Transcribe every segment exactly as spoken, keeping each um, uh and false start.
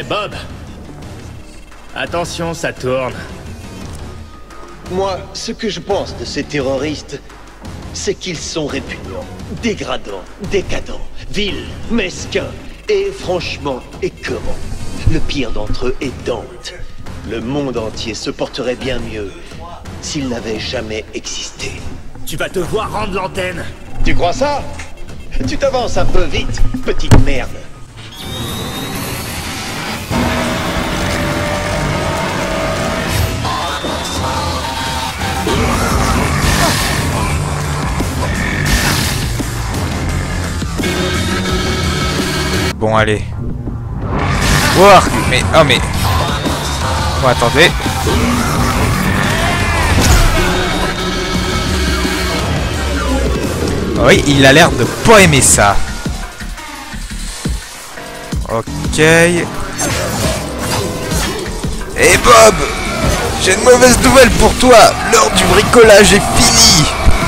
Bob! Attention, ça tourne. Moi, ce que je pense de ces terroristes, c'est qu'ils sont répugnants, dégradants, décadents, vils, mesquins et franchement écœurants. Le pire d'entre eux est Dante. Le monde entier se porterait bien mieux s'il n'avait jamais existé. Tu vas te voir rendre l'antenne. Tu crois ça? Tu t'avances un peu vite, petite merde. Bon, allez. Oh, mais... Oh, mais... Bon, attendez. Oui, il a l'air de pas aimer ça. Ok. Et Bob, j'ai une mauvaise nouvelle pour toi. L'heure du bricolage est finie.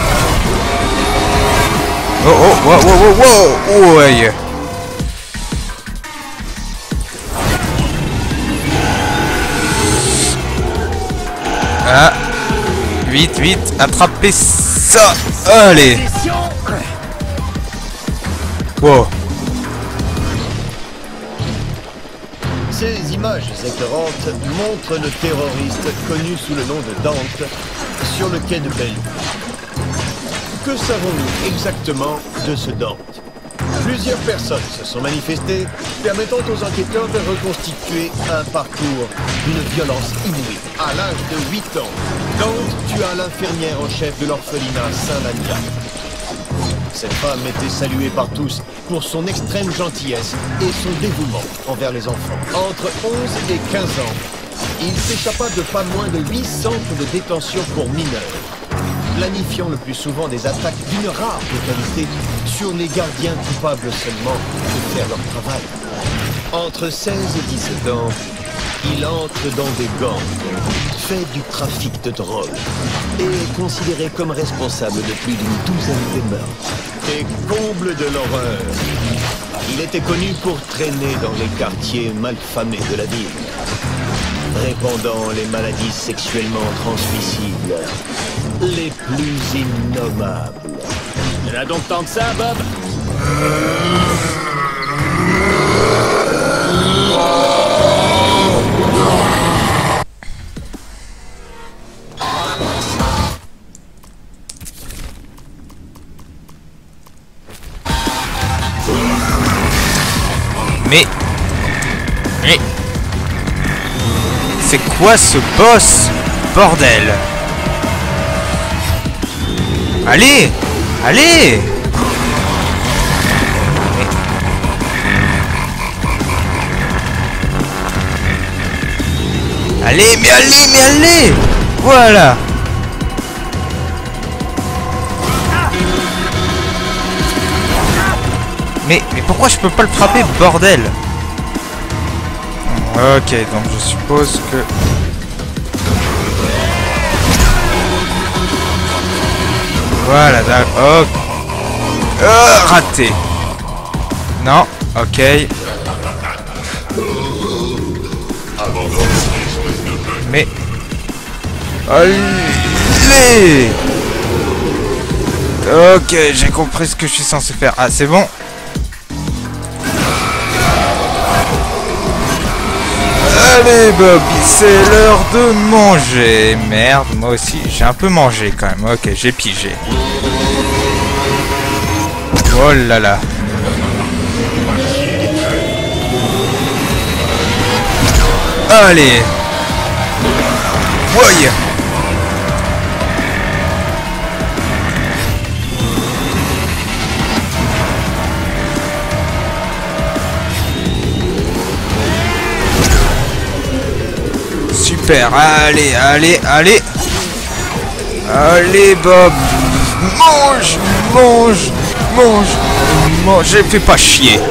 Oh, oh, wow, wow, wow, wow. Ouais. Ah. Vite, vite, attrapez ça. Allez. Wow. Ces images écœurantes montrent le terroriste connu sous le nom de Dante sur le quai de Bellevue. Que savons-nous exactement de ce Dante? Plusieurs personnes se sont manifestées, permettant aux enquêteurs de reconstituer un parcours d'une violence inouïe. À l'âge de huit ans, Dante tua l'infirmière en chef de l'orphelinat Saint-Lania. Cette femme était saluée par tous pour son extrême gentillesse et son dévouement envers les enfants. Entre onze et quinze ans, il s'échappa de pas moins de huit centres de détention pour mineurs, planifiant le plus souvent des attaques d'une rare brutalité sur les gardiens coupables seulement de faire leur travail. Entre seize et dix-sept ans, il entre dans des gangs, fait du trafic de drogue et est considéré comme responsable de plus d'une douzaine de meurtres. Et comble de l'horreur, il était connu pour traîner dans les quartiers malfamés de la ville, répandant les maladies sexuellement transmissibles les plus innommables. Il y en a donc tant que ça, Bob? Mais... Mais... C'est quoi ce boss? Bordel! Allez! Allez! Mais... Allez, mais allez, mais allez! Voilà! Mais, mais pourquoi je peux pas le frapper, bordel? Ok, donc je suppose que... Voilà, d'accord. Oh, oh, raté. Non, ok. Mais... Allez! Ok, j'ai compris ce que je suis censé faire. Ah, c'est bon. Allez Bobby, c'est l'heure de manger. Merde, moi aussi, j'ai un peu mangé quand même. Ok, j'ai pigé. Oh là là. Allez. Voyez. Super, allez, allez, allez. Allez Bob. Mange, mange, mange, mange. Fais pas chier.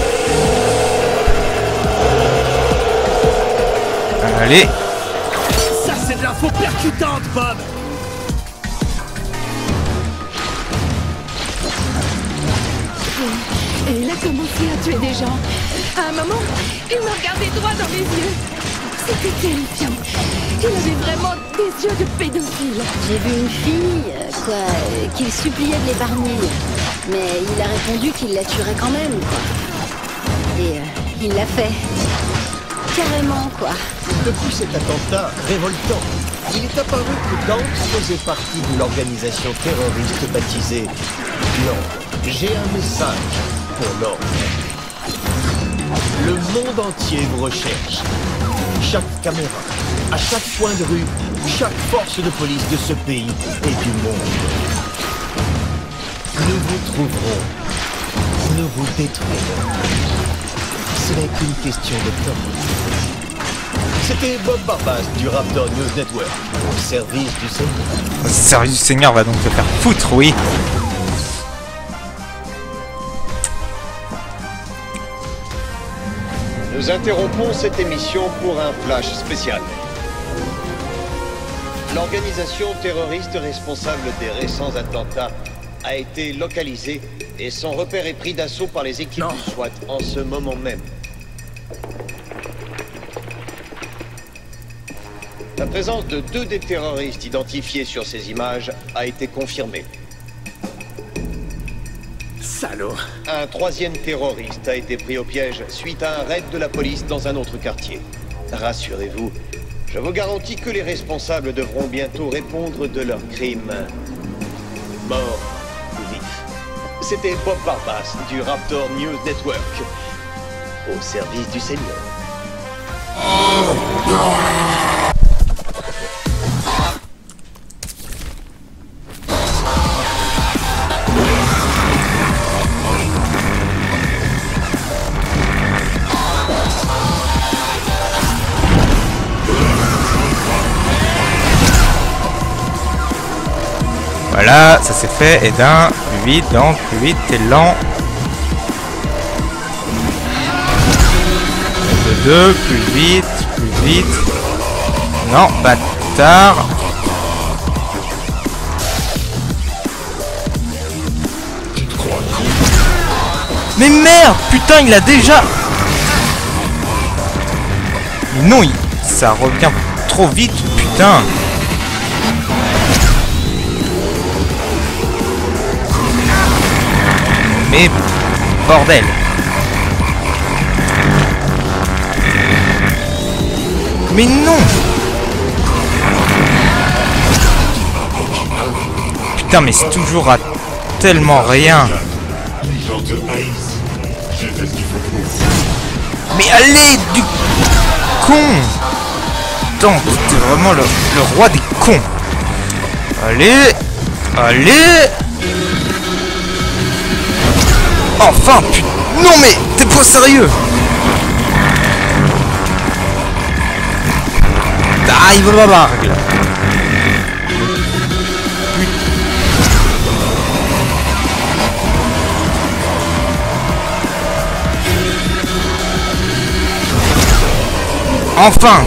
Allez. Ça c'est de l'info percutante, Bob. Et il a commencé à tuer des gens. À un moment, il me regardait droit dans les yeux. C'était terrifiant. Il avait vraiment des yeux de pédophile. J'ai vu une fille, euh, quoi, euh, qu'il suppliait de l'épargner. Mais il a répondu qu'il la tuerait quand même, quoi. Et euh, il l'a fait. Carrément, quoi. Depuis cet attentat révoltant, il est apparu que Dante faisait partie de l'organisation terroriste baptisée l'Ordre. J'ai un message pour l'Ordre. Le monde entier vous recherche. Chaque caméra, à chaque coin de rue, chaque force de police de ce pays et du monde. Nous vous trouverons. Nous vous détruirons. Ce n'est qu'une question de temps. C'était Bob Barbas du Raptor News Network, au service du Seigneur. Le service du Seigneur va donc te faire foutre, oui. Nous interrompons cette émission pour un flash spécial. L'organisation terroriste responsable des récents attentats a été localisée et son repère est pris d'assaut par les équipes Non. du SWAT en ce moment même. La présence de deux des terroristes identifiés sur ces images a été confirmée. Salaud. Un troisième terroriste a été pris au piège suite à un raid de la police dans un autre quartier. Rassurez-vous, je vous garantis que les responsables devront bientôt répondre de leurs crimes. Mort ou vif. C'était Bob Barbas du Raptor News Network, au service du Seigneur. Voilà, ça c'est fait. Et d'un, plus vite, donc plus vite, t'es lent. De deux, plus vite, plus vite. Non, bâtard. Mais merde, putain, il a déjà... Mais non, il... ça revient trop vite, putain. Mais bordel. Mais non. Putain, mais c'est toujours à tellement rien. Mais allez, du con. Attends, t'es vraiment le, le roi des cons. Allez. Allez. Enfin, putain. Non mais, t'es pas sérieux. Ah, il va la bargue. Enfin.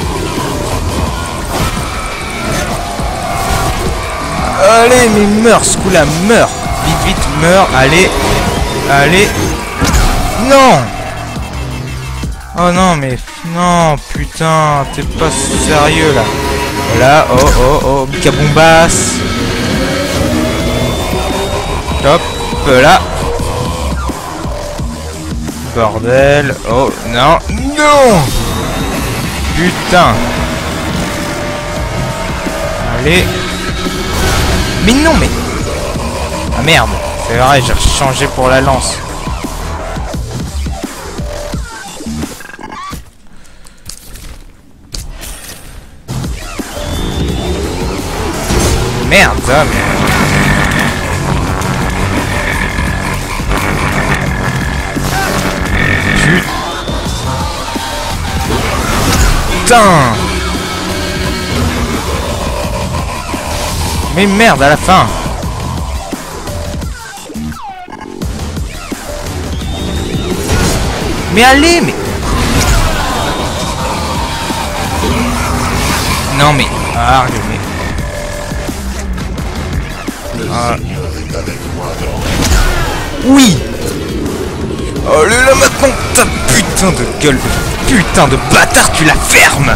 Allez, mais meurs, ce coup-là, meurs. Vite, vite, meurs, allez. Allez. Non. Oh non, mais... Non, putain, t'es pas sérieux, là. Voilà, oh, oh, oh, Bicabombasse. Top, là. Bordel. Oh, non. Non. Putain. Allez. Mais non, mais... Ah merde, c'est vrai, j'ai changé pour la lance. Merde, ça, mais... Putain. Mais merde, à la fin. Mais allez, mais... Non, mais... Ah, mais... Ah. Oui. Allez là maintenant, ta putain de gueule de putain de bâtard, tu la fermes.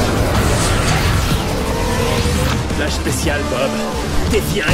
Flash spécial, Bob. T'es viré.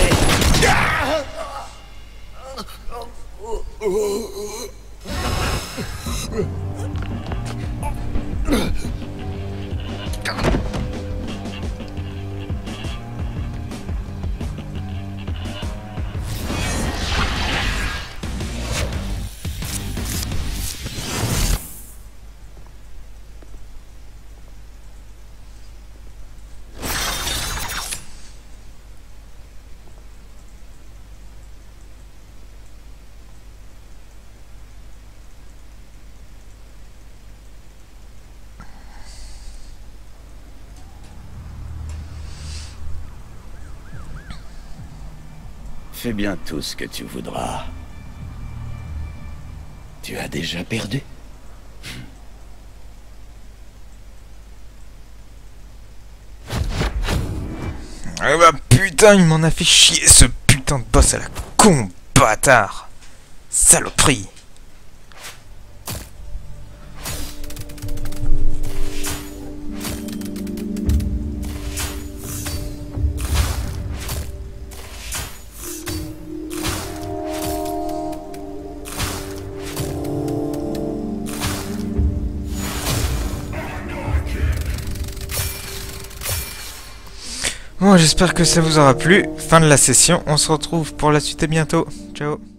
Fais bien tout ce que tu voudras. Tu as déjà perdu. Ah bah putain, il m'en a fait chier ce putain de boss à la con bâtard. Saloperie. Bon, j'espère que ça vous aura plu. Fin de la session. On se retrouve pour la suite et bientôt. Ciao.